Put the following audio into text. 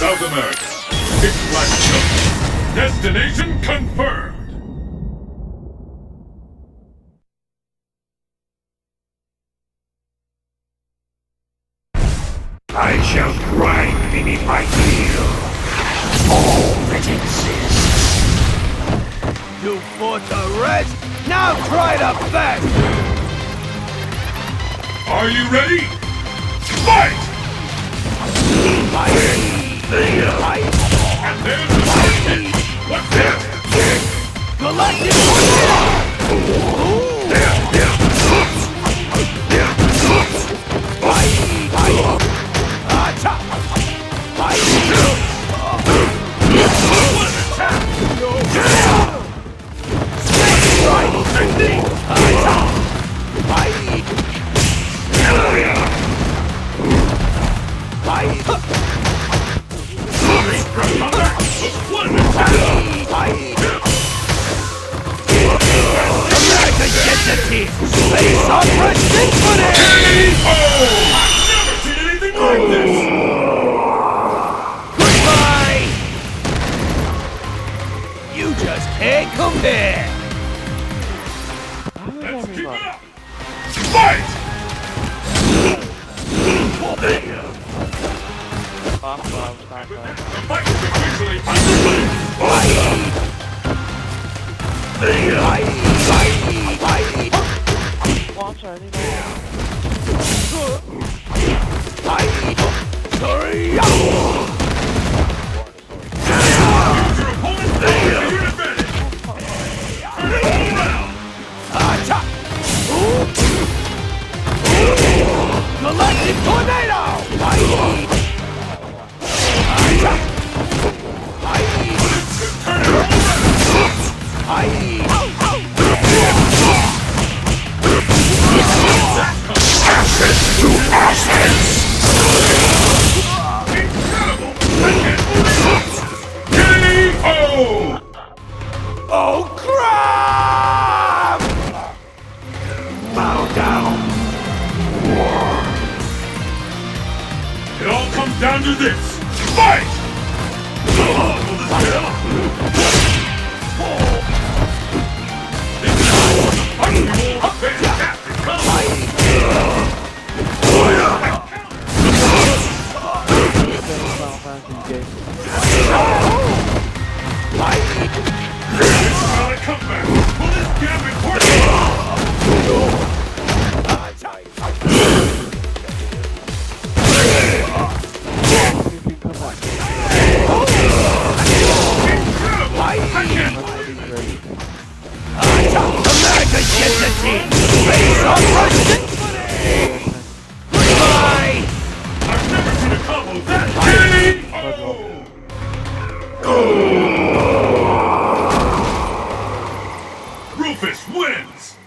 South America. It's Black Jungle. Destination confirmed. I shall grind beneath my heel all that exists. You fought the rest? Now try the best! Are you ready? Fight! And there's the first hit. What's that? Galactic Rufus wins!